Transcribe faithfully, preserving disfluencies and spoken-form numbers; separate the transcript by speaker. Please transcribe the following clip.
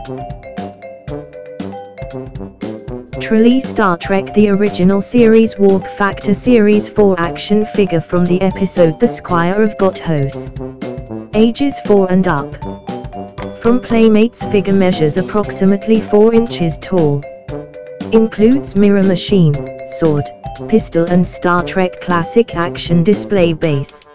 Speaker 1: Trelane Star Trek The Original Series Warp Factor Series four action figure from the episode The Squire of Gothos. Ages four and up. From Playmates, figure measures approximately four inches tall. Includes mirror machine, sword, pistol and Star Trek Classic action display base.